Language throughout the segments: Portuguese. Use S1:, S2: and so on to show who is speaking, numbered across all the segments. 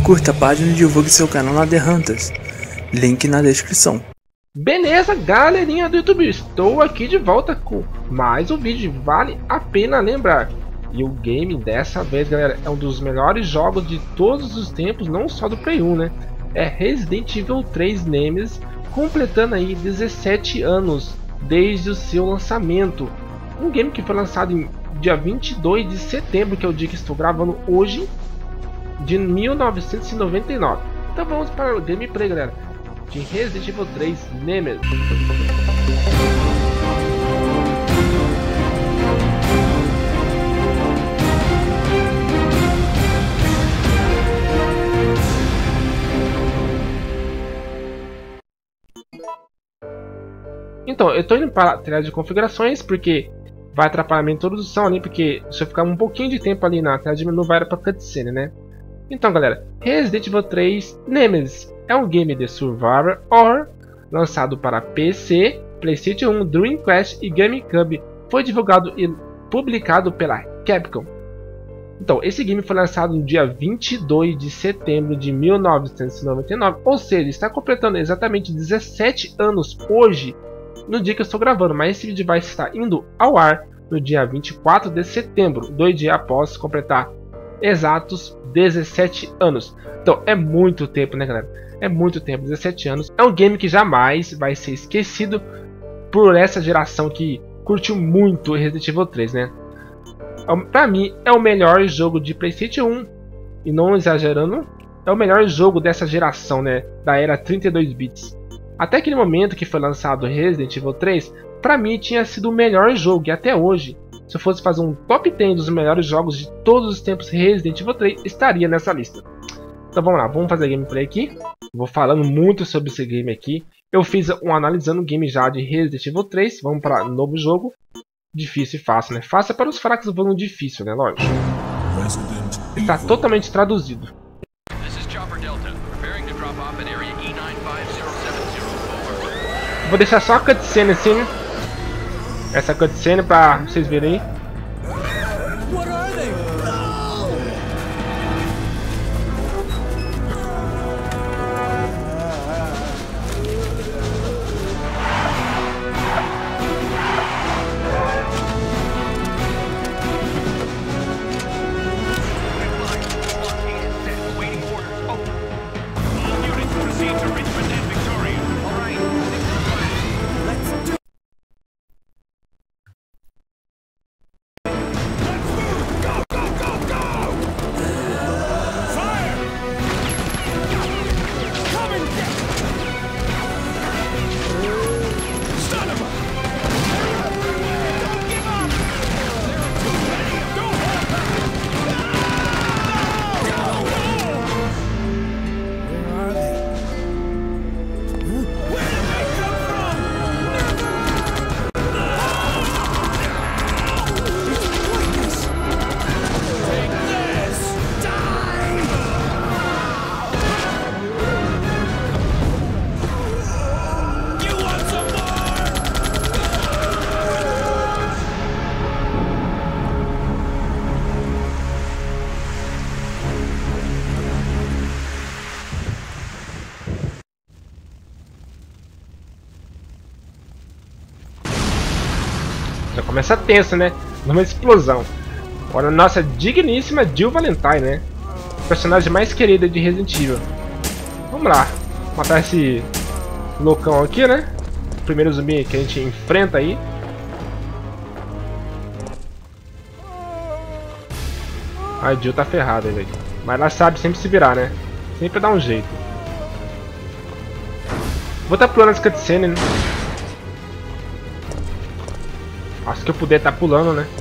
S1: Curta a página e divulgue seu canal na The Hunters. Link na descrição.
S2: Beleza, galerinha do YouTube, estou aqui de volta com mais um vídeo, vale a pena lembrar. E o game dessa vez, galera, é um dos melhores jogos de todos os tempos, não só do Play 1, né? É Resident Evil 3 Nemesis, completando aí 17 anos desde o seu lançamento. Um game que foi lançado em dia 22 de setembro, que é o dia que estou gravando hoje, de 1999. Então vamos para o gameplay, galera, de Resident Evil 3 Nemesis. Então, eu tô indo para a tela de configurações porque vai atrapalhar a minha introdução ali, porque se eu ficar um pouquinho de tempo ali na tela de menu vai para cutscene, né? Então, galera, Resident Evil 3 Nemesis é um game de survival horror lançado para PC, PlayStation 1, Dreamcast e GameCube. Foi divulgado e publicado pela Capcom. Então, esse game foi lançado no dia 22 de setembro de 1999, ou seja, está completando exatamente 17 anos hoje, no dia que eu estou gravando, mas esse vídeo vai estar indo ao ar no dia 24 de setembro, 2 dias após completar exatos 17 anos. Então é muito tempo, né, galera? É muito tempo, 17 anos. É um game que jamais vai ser esquecido por essa geração que curtiu muito Resident Evil 3, né? Pra mim, é o melhor jogo de PlayStation 1, e não exagerando, é o melhor jogo dessa geração, né? Da era 32 bits. Até aquele momento que foi lançado Resident Evil 3, pra mim tinha sido o melhor jogo, e até hoje, se eu fosse fazer um top 10 dos melhores jogos de todos os tempos, Resident Evil 3 estaria nessa lista. Então vamos lá, vamos fazer gameplay aqui. Vou falando muito sobre esse game aqui. Eu fiz um analisando o game já de Resident Evil 3. Vamos para novo jogo. Difícil e fácil, né? Fácil é para os fracos, vamos difícil, né? Lógico. Está totalmente traduzido. Vou deixar só a cutscene assim. Essa cutscene para vocês verem aí. Já começa tenso, né? Numa explosão. Olha a nossa digníssima Jill Valentine, né? Personagem mais querida de Resident Evil. Vamos lá. Matar esse loucão aqui, né? O primeiro zumbi que a gente enfrenta aí. A Jill tá ferrada, velho. Mas ela sabe sempre se virar, né? Sempre dá um jeito. Vou estar pulando as cutscenes, né? Acho que eu puder estar pulando, né?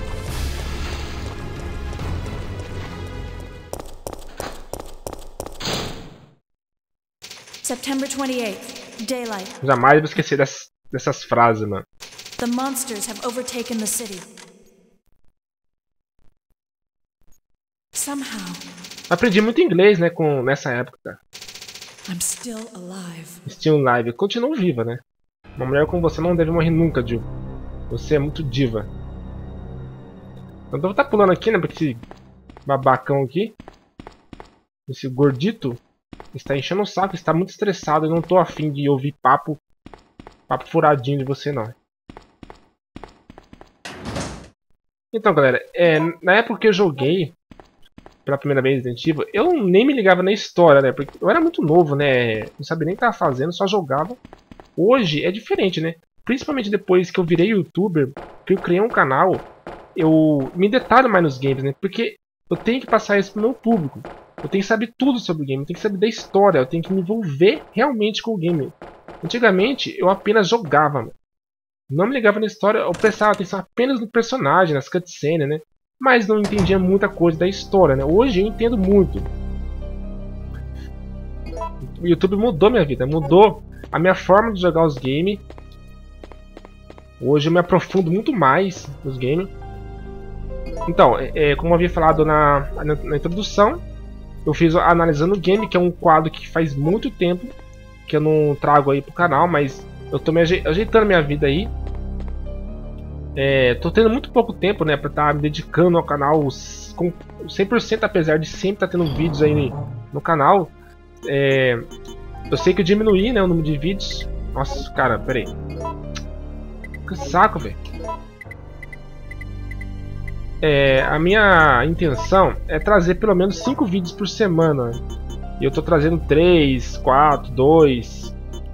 S3: September 28th, daylight.
S2: Jamais vou esquecer dessas frases, mano.
S3: The monsters have overtaken the city. Somehow.
S2: Aprendi muito inglês, né, nessa época.
S3: I'm still alive.
S2: Still Live. Continuo viva, né? Uma mulher como você não deve morrer nunca, Jill. Você é muito diva. Então eu vou estar pulando aqui, né? Pra esse babacão aqui. esse gordito, está enchendo o saco, está muito estressado. Eu não tô afim de ouvir papo furadinho de você, não. Então, galera, na época que eu joguei pela primeira vez Resident Evil, eu nem me ligava na história, né? Porque eu era muito novo, né? Não sabia nem o que estava fazendo, só jogava. Hoje é diferente, né? Principalmente depois que eu virei youtuber, que eu criei um canal, eu me detalho mais nos games, né? Porque eu tenho que passar isso pro meu público. Eu tenho que saber tudo sobre o game, eu tenho que saber da história, eu tenho que me envolver realmente com o game. Antigamente, eu apenas jogava, mano. Não me ligava na história, eu prestava atenção apenas no personagem, nas cutscenes, né? Mas não entendia muita coisa da história, né? Hoje eu entendo muito. O YouTube mudou minha vida, mudou a minha forma de jogar os games. Hoje eu me aprofundo muito mais nos games. Então, como eu havia falado na introdução, eu fiz Analisando o Game, que é um quadro que faz muito tempo que eu não trago aí pro canal, mas eu tô me ajeitando minha vida aí. Tô tendo muito pouco tempo, né, pra estar me dedicando ao canal com 100%, apesar de sempre estar tendo vídeos aí no canal. Eu sei que eu diminuí, né, o número de vídeos. Nossa, cara, peraí. Que saco, velho. A minha intenção é trazer pelo menos 5 vídeos por semana. E eu tô trazendo 3, 4, 2.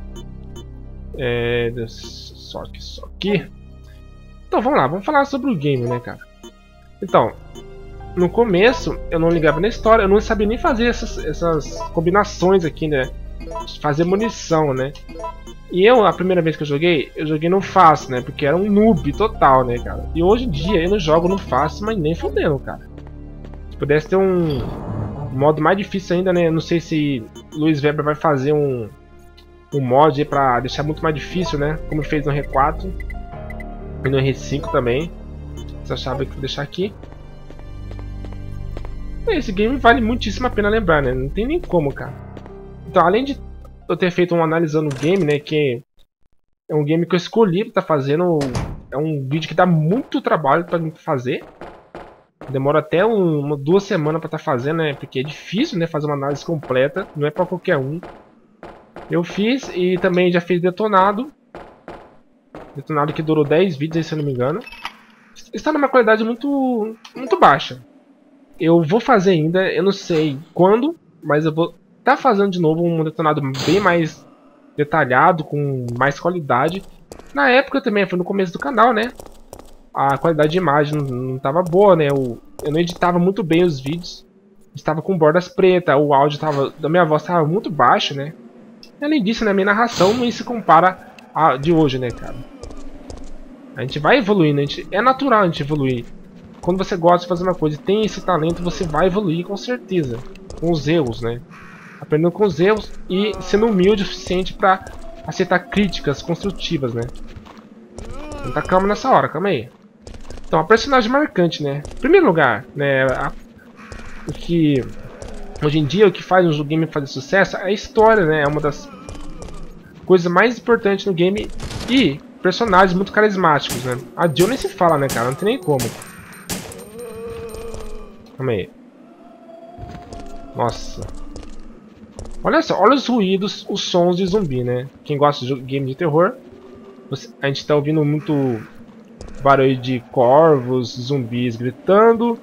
S2: Só aqui. Então vamos lá, vamos falar sobre o game, né, cara? Então, no começo eu não ligava na história, eu não sabia nem fazer essas combinações aqui, né? Fazer munição, né? E a primeira vez que eu joguei no fácil, né? Porque era um noob total, né, cara? E hoje em dia eu não jogo no fácil, mas nem fodendo, cara. Se pudesse ter um modo mais difícil ainda, né? Não sei se Luiz Weber vai fazer um mod aí pra deixar muito mais difícil, né? Como ele fez no R4 e no R5 também. Essa chave que eu vou deixar aqui. Esse game vale muitíssimo a pena lembrar, né? Não tem nem como, cara. Então, além de eu ter feito um Analisando o Game, né? Que é um game que eu escolhi pra estar fazendo. É um vídeo que dá muito trabalho pra mim fazer. Demora até 2 semanas pra estar fazendo, né? Porque é difícil, né? Fazer uma análise completa. Não é pra qualquer um. Eu fiz e também já fiz Detonado. Detonado que durou 10 vídeos aí, se eu não me engano. Está numa qualidade muito baixa. Eu vou fazer ainda, eu não sei quando, mas eu vou estar fazendo de novo um Detonado bem mais detalhado, com mais qualidade. Na época também, foi no começo do canal, né? A qualidade de imagem não estava boa, né? Eu não editava muito bem os vídeos. Estava com bordas pretas, o áudio da minha voz estava muito baixo, né? E além disso, né, minha narração não se compara a de hoje, né, cara? A gente vai evoluindo, é natural a gente evoluir. Quando você gosta de fazer uma coisa e tem esse talento, você vai evoluir com certeza. Com os erros, né? Aprendendo com os erros e sendo humilde o suficiente para aceitar críticas construtivas, né? Não tá calma nessa hora, calma aí. Então, a personagem marcante, né? Em primeiro lugar, né? O que hoje em dia o que faz um game fazer sucesso é a história, né? É uma das coisas mais importantes no game e personagens muito carismáticos, né? A Jill nem se fala, né, cara? Não tem nem como. Calma aí. Nossa. Olha só, olha os ruídos, os sons de zumbi, né? Quem gosta de game de terror, a gente tá ouvindo muito barulho de corvos, zumbis gritando.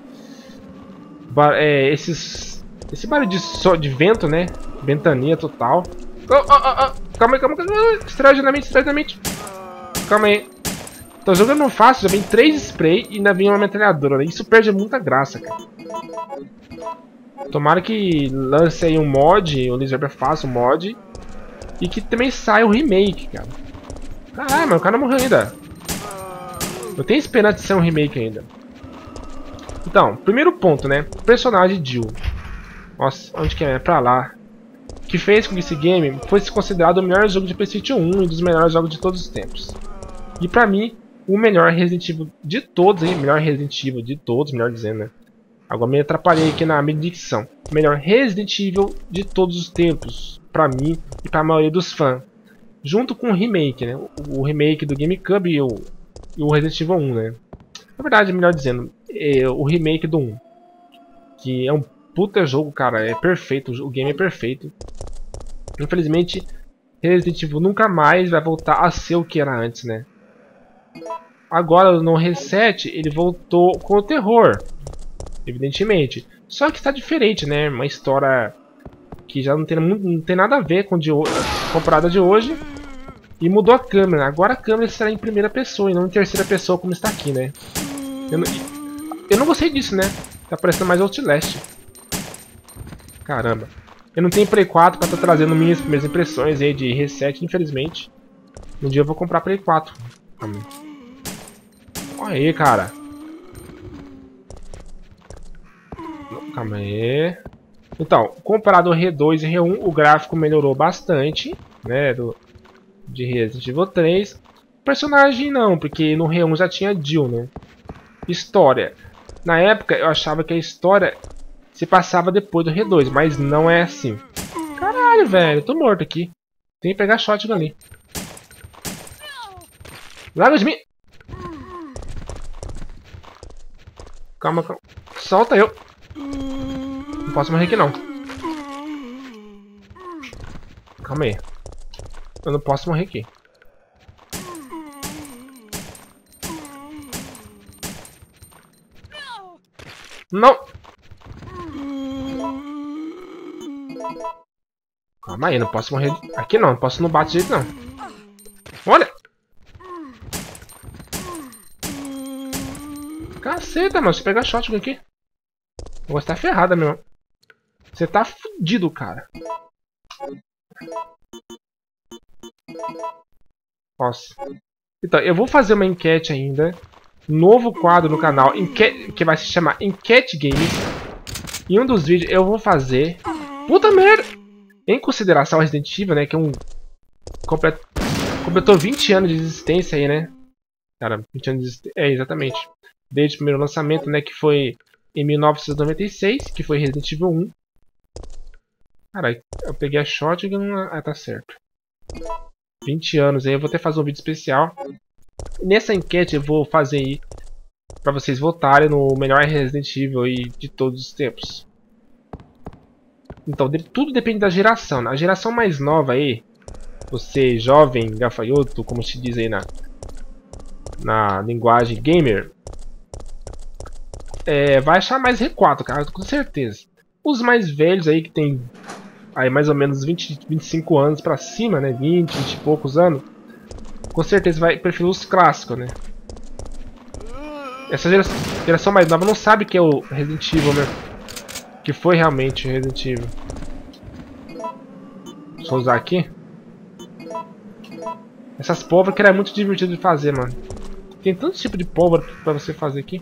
S2: Esse barulho de vento, né? Ventania total. Calma aí. Estreia na mente. Calma aí. Tô jogando no fácil, já vem 3 spray e ainda vem uma metralhadora, né? Isso perde muita graça, cara. Tomara que lance aí um mod, o Luiz Weber faça um mod. E que também saia o remake, cara. Caralho, mano, o cara não morreu ainda. Eu tenho esperança de ser um remake ainda. Então, primeiro ponto, né? Personagem Jill. Nossa, onde que é? Pra lá. Que fez com que esse game fosse considerado o melhor jogo de PlayStation 1 e um dos melhores jogos de todos os tempos. E pra mim, o melhor Resident Evil de todos, hein? Melhor Resident Evil de todos, melhor dizendo, né? Agora me atrapalhei aqui na minha dicção. Melhor Resident Evil de todos os tempos, pra mim e pra maioria dos fãs. Junto com o remake, né? O remake do GameCube e o Resident Evil 1, né? Na verdade, melhor dizendo, o remake do 1. Que é um puta jogo, cara. É perfeito. O game é perfeito. Infelizmente, Resident Evil nunca mais vai voltar a ser o que era antes, né? Agora, no Reset, ele voltou com o terror. Evidentemente. Só que está diferente, né? Uma história que já não tem nada a ver com a comparada de hoje. E mudou a câmera. Agora a câmera será em primeira pessoa e não em terceira pessoa como está aqui, né? Eu não gostei disso, né? Tá parecendo mais Outlast. Caramba. Eu não tenho Play 4 pra estar trazendo minhas primeiras impressões aí de Reset, infelizmente. Um dia eu vou comprar Play 4. Olha aí, cara. Calma aí. Então, comparado ao R2 e R1, o gráfico melhorou bastante, né? De Resident Evil 3. Personagem não, porque no R1 já tinha Jill, né? História. Na época eu achava que a história se passava depois do R2, mas não é assim. Caralho, velho, eu tô morto aqui. Tem que pegar shotgun ali. Larga de mim! Calma, calma. Solta eu. Não posso morrer aqui não. Calma aí. Eu não posso morrer aqui. Não! Calma aí, não posso morrer aqui não. Não posso no bate de jeito não. Olha! Caceta, mano. Você pegar shotgun aqui. Você tá ferrada, meu. Você tá fudido, cara. Nossa. Então, eu vou fazer uma enquete ainda. Novo quadro no canal. Que vai se chamar Enquete Games. Em um dos vídeos eu vou fazer... Puta merda! Em consideração ao Resident Evil, né? Que é um... Completou 20 anos de existência aí, né? Cara, 20 anos de existência. É, exatamente. Desde o primeiro lançamento, né? Que foi em 1996. Que foi Resident Evil 1. Caralho, eu peguei a shotgun. Ah, tá certo. 20 anos aí. Eu vou até fazer um vídeo especial. Nessa enquete eu vou fazer aí pra vocês votarem no melhor Resident Evil aí de todos os tempos. Então, tudo depende da geração. A geração mais nova aí, você jovem, gafanhoto, como se diz aí na linguagem gamer, vai achar mais R4, cara, com certeza. Os mais velhos aí, que tem aí mais ou menos 20, 25 anos pra cima, né, 20 e poucos anos, com certeza vai preferir os clássicos, né. Essa geração mais nova não sabe que é o Resident Evil, né? Que foi realmente o Resident Evil. Deixa eu usar aqui. Essas pólvoras que era muito divertido de fazer, mano. Tem tanto tipo de pólvora pra você fazer aqui.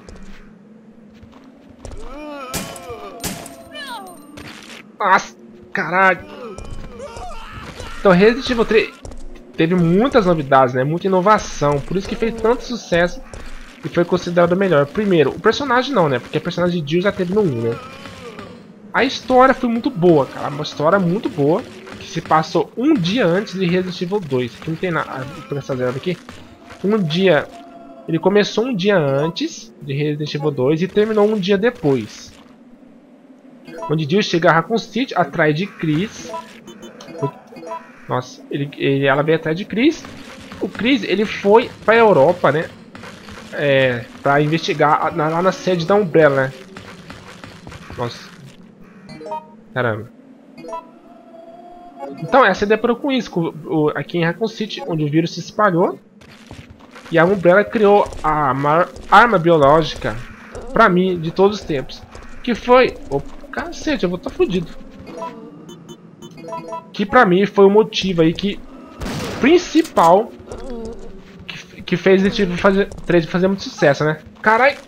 S2: Nossa, caralho. Então, Resident Evil 3 teve muitas novidades, né? Muita inovação. Por isso que fez tanto sucesso e foi considerado o melhor. Primeiro, o personagem não, né? Porque a personagem de Jill já teve no 1, né? A história foi muito boa, cara. Uma história muito boa. Que se passou um dia antes de Resident Evil 2. Aqui não tem nada. Por essa zero aqui. Um dia. Ele começou um dia antes de Resident Evil 2 e terminou um dia depois. Onde Jill chega a Raccoon City atrás de Chris. Nossa, ela veio atrás de Chris. O Chris, ele foi pra Europa, né? Pra investigar lá na sede da Umbrella, né? Nossa. Caramba. Então, essa ideia deparou com isso. Aqui em Raccoon City, onde o vírus se espalhou. E a Umbrella criou a maior arma biológica, pra mim, de todos os tempos. Que foi... Oh, cacete, eu vou estar fudido. Que pra mim foi o motivo aí principal que fez Resident Evil 3 fazer muito sucesso, né? Caralho!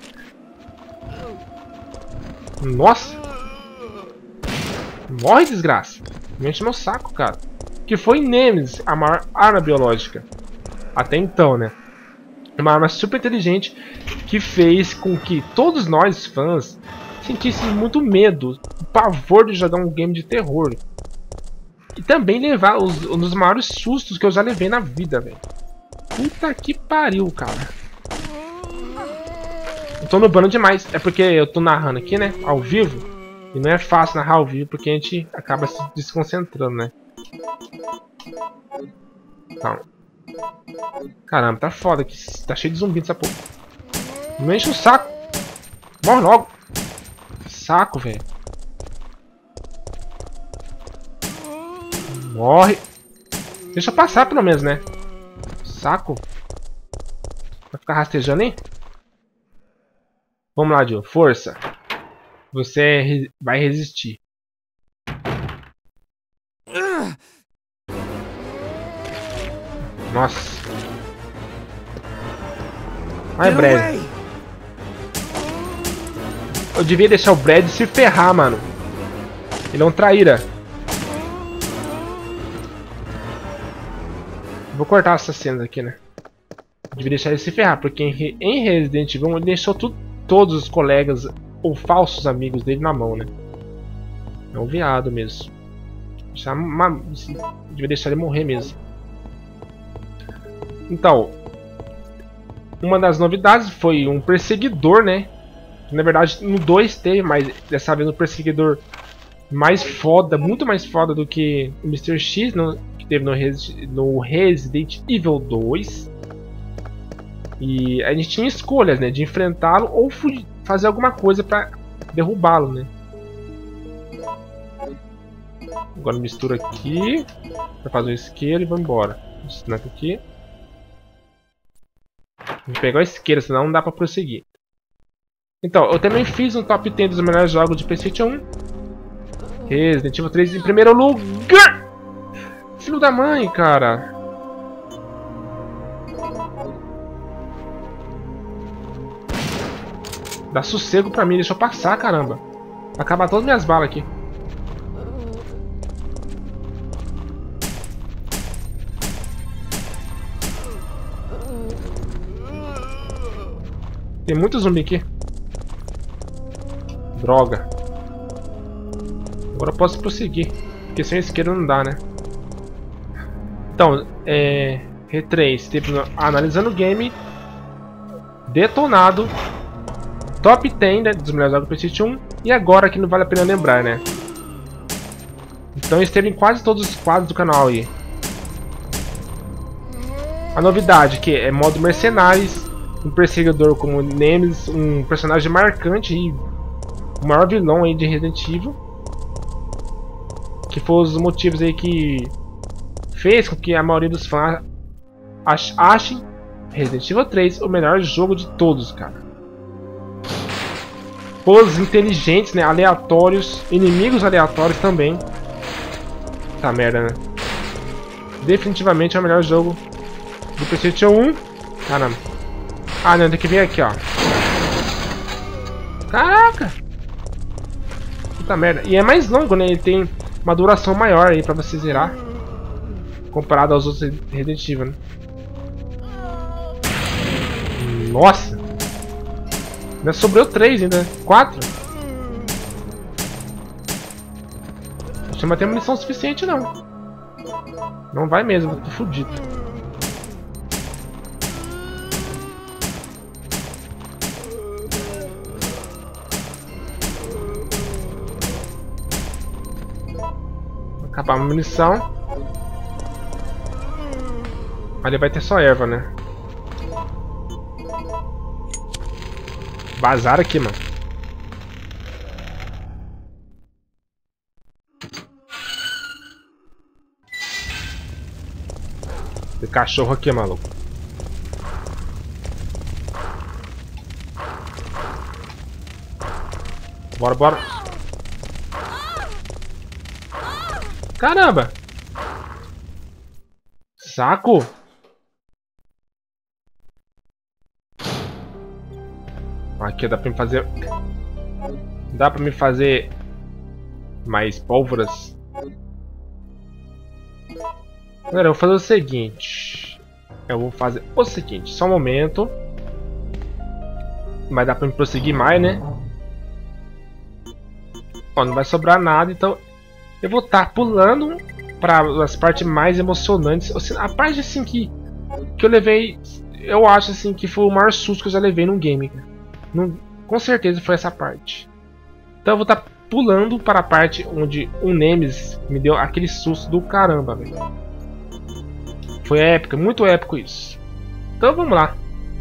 S2: Nossa! Morre, desgraça! Me enche meu saco, cara. Que foi Nemesis, a maior arma biológica. Até então, né? Uma arma super inteligente que fez com que todos nós, fãs, sentissem muito medo, pavor de jogar um game de terror. E também levar um dos maiores sustos que eu já levei na vida, velho. Puta que pariu, cara. Eu tô nubando demais. É porque eu tô narrando aqui, né? Ao vivo. E não é fácil narrar ao vivo porque a gente acaba se desconcentrando, né? Então. Caramba, tá foda aqui. Tá cheio de zumbi nessa porra. Não enche o saco. Morre logo. Saco, velho. Morre. Deixa eu passar pelo menos, né? Saco. Vai ficar rastejando aí? Vamos lá, Joe. Força. Você vai resistir. Nossa. Ai, Brad. Eu devia deixar o Brad se ferrar, mano. Ele é um traíra. Vou cortar essas cenas aqui, né? Eu devia deixar ele se ferrar, porque em Resident Evil ele deixou todos os colegas ou falsos amigos dele na mão, né? É um viado mesmo. Devia deixar ele morrer mesmo. Então, uma das novidades foi um perseguidor, né? Na verdade, no 2 teve, mas dessa vez um perseguidor mais foda, muito mais foda do que o Mr. X que teve no Resident Evil 2. E a gente tinha escolhas, né? De enfrentá-lo ou fazer alguma coisa pra derrubá-lo, né? Agora mistura aqui pra fazer o isqueiro e vamos embora. Sniper aqui. Vou pegar a isqueira, senão não dá pra prosseguir. Então, eu também fiz um top 10 dos melhores jogos de PlayStation 1. Resident Evil 3 em primeiro lugar! Filho da mãe, cara! Dá sossego pra mim, deixa eu passar, caramba. Vai acabar todas as minhas balas aqui. Tem muito zumbi aqui. Droga. Agora eu posso prosseguir. Porque sem isqueiro não dá, né? Então, R3 teve analisando o game. Detonado. Top 10, né, dos melhores jogos do PlayStation 1. E agora que não vale a pena lembrar, né? Então esteve em quase todos os quadros do canal aí. A novidade que é modo mercenários. Um perseguidor como Nemesis, um personagem marcante e o maior vilão aí de Resident Evil, que foi os motivos aí que fez com que a maioria dos fãs achem Resident Evil 3 o melhor jogo de todos, cara. Puzzles inteligentes, né, aleatórios, inimigos aleatórios também. Tá merda, né? Definitivamente é o melhor jogo do PlayStation 1. Caramba. Ah, não, tem que vir aqui, ó. Caraca! Puta merda. E é mais longo, né? Ele tem uma duração maior aí pra você zerar. Comparado aos outros Resident Evil, né? Nossa! Ainda sobrou 3 ainda. 4? Acho que não vai ter munição suficiente, não. Não vai mesmo, tô fudido. Acabar a munição. Ali vai ter só erva, né? Vazar aqui, mano. Tem cachorro aqui, maluco. Bora, bora. Caramba! Saco! Aqui dá pra me fazer... Dá pra me fazer... mais pólvoras. Galera, eu vou fazer o seguinte. Só um momento. Mas dá pra me prosseguir mais, né? Ó, não vai sobrar nada, então... Eu vou estar pulando para as partes mais emocionantes. A parte assim que eu levei, eu acho assim que foi o maior susto que eu já levei num game. Com certeza foi essa parte. Então eu vou estar pulando para a parte onde o Nemesis me deu aquele susto do caramba, velho. Foi épico, muito épico isso. Então vamos lá.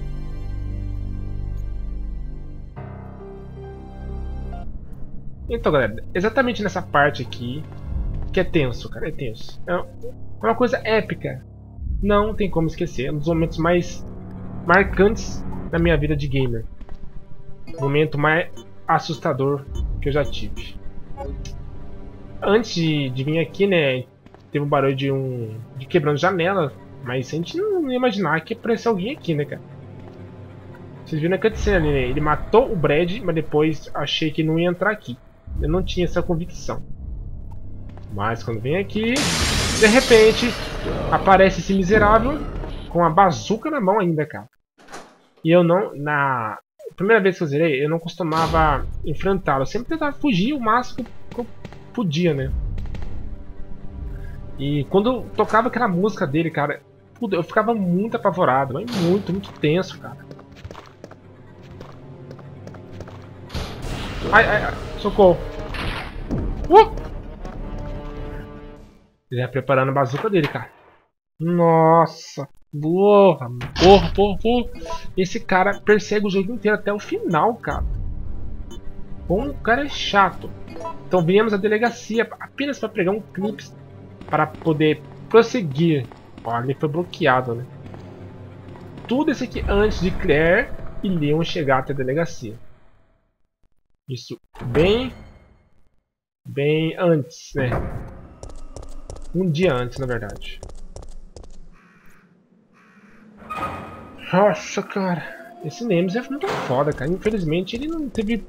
S2: Então, galera, exatamente nessa parte aqui que é tenso, cara, é tenso. É uma coisa épica. Não tem como esquecer. É um dos momentos mais marcantes da minha vida de gamer. O momento mais assustador que eu já tive. Antes de vir aqui, né, teve um barulho de quebrando janela, mas a gente não ia imaginar que apareceu alguém aqui, né, cara. Vocês viram na cutscene ali, né? Ele matou o Brad, mas depois achei que não ia entrar aqui. Eu não tinha essa convicção. Mas quando vem aqui, de repente, aparece esse miserável com a bazuca na mão ainda, cara. E eu não, na primeira vez que eu zerei, eu não costumava enfrentá-lo. Eu sempre tentava fugir o máximo que eu podia, né? E quando eu tocava aquela música dele, cara, eu ficava muito apavorado, muito tenso, cara. Ai, socorro. Ele ia preparando a bazuca dele, cara. Nossa. Porra. Esse cara persegue o jogo inteiro até o final, cara. Como o cara é chato. Então viemos à delegacia apenas para pegar um clipe para poder prosseguir. Olha, ele foi bloqueado, né? Tudo isso aqui antes de Claire e Leon chegar até a delegacia. Isso bem antes, né? Um dia antes, na verdade. Nossa, cara. Esse Nemesis é muito foda, cara. Infelizmente ele não teve...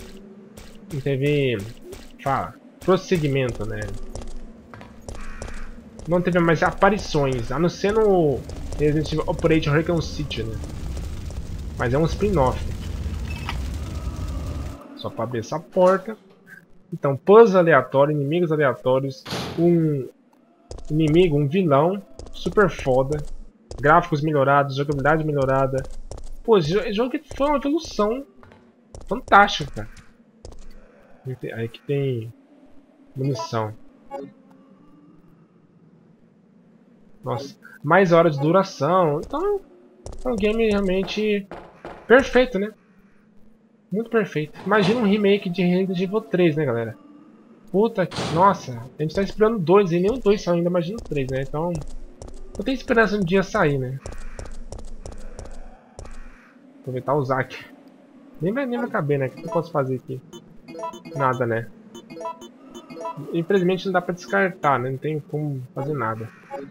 S2: prosseguimento, né? Não teve mais aparições, a não ser no Resident Evil Operation Raccoon City, né? Mas é um spin-off. Só para abrir essa porta. Então, puzzles aleatórios, inimigos aleatórios, um inimigo, um vilão super foda, gráficos melhorados, jogabilidade melhorada. Pô, esse jogo foi uma evolução fantástica, cara. Aí que tem munição. Nossa, mais horas de duração. Então, é um game realmente perfeito, né? Muito perfeito. Imagina um remake de Resident Evil 3, né, galera? Puta que... Nossa, a gente tá esperando 2 e nem o 2 saiu ainda, imagina o 3, né? Então, eu tenho esperança de um dia sair, né? Aproveitar o Zack. Nem vai caber, né? O que eu posso fazer aqui? Nada, né? Infelizmente não dá pra descartar, né? Não tem como fazer nada.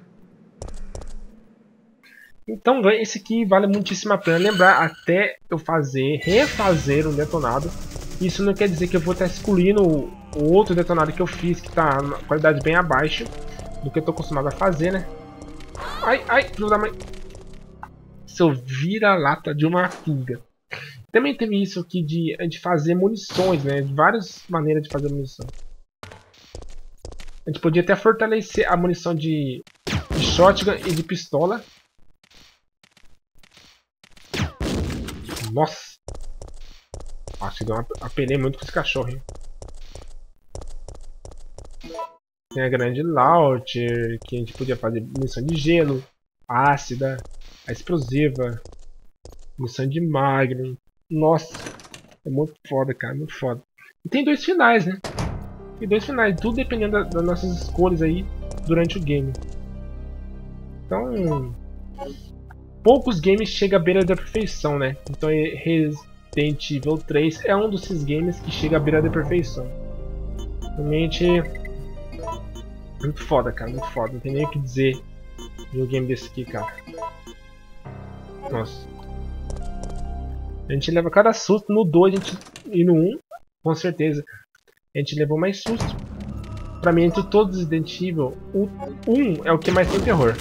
S2: Então, esse aqui vale muitíssimo a pena lembrar até eu refazer um detonado. Isso não quer dizer que eu vou estar excluindo o outro detonado que eu fiz, que está na qualidade bem abaixo do que eu estou acostumado a fazer, né? Ai, filho da mãe. Seu vira-lata de uma fuga. Também teve isso aqui de fazer munições, né? De várias maneiras de fazer munição. A gente podia até fortalecer a munição de shotgun e de pistola. Nossa! Acho que apelei muito com esse cachorro, hein? Tem a grande launcher, que a gente podia fazer munição de gelo, ácida, a explosiva, munição de magnum. Nossa! É muito foda, cara, muito foda. E tem 2 finais, né? Tem 2 finais, tudo dependendo das nossas escolhas aí durante o game. Então... poucos games chegam à beira da perfeição, né? Então Resident Evil 3 é um desses games que chega à beira da perfeição. Realmente muito foda, cara, muito foda. Não tem nem o que dizer de um game desse aqui, cara. Nossa. A gente leva cada susto no 2 e no 1, com certeza. A gente levou mais susto. Pra mim, entre todos os Resident Evil, o 1 é o que mais tem terror.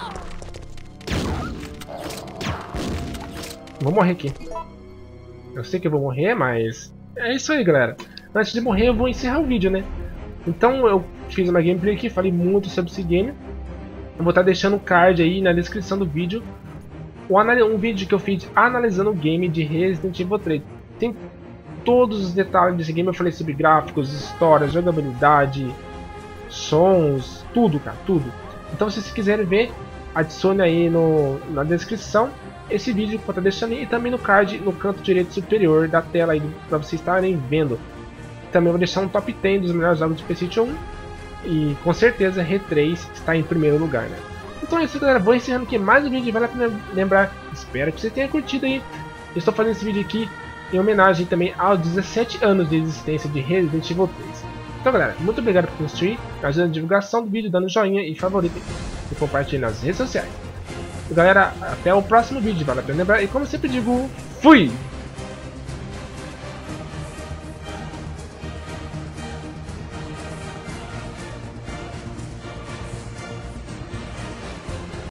S2: Vou morrer aqui. Eu sei que eu vou morrer, mas... é isso aí, galera. Antes de morrer, eu vou encerrar o vídeo, né? Então, eu fiz uma gameplay aqui, falei muito sobre esse game. Eu vou estar deixando o card aí na descrição do vídeo. Um vídeo que eu fiz analisando o game de Resident Evil 3. Tem todos os detalhes desse game. Eu falei sobre gráficos, histórias, jogabilidade, sons, tudo, cara, tudo. Então se vocês quiserem ver, adicione aí na descrição esse vídeo que eu estou deixando e também no card no canto direito superior da tela aí para vocês estarem vendo. Também vou deixar um top 10 dos melhores jogos de PlayStation 1 e com certeza R3 está em primeiro lugar, né? Então é isso, galera, vou encerrando aqui mais um vídeo. Vale a pena lembrar, espero que você tenha curtido aí. Eu estou fazendo esse vídeo aqui em homenagem também aos 17 anos de existência de Resident Evil 3. Então galera, muito obrigado por assistir, ajudando a divulgação do vídeo, dando joinha e favorito e compartilhando nas redes sociais. Galera, até o próximo vídeo, vale a pena lembrar, e como eu sempre digo, fui!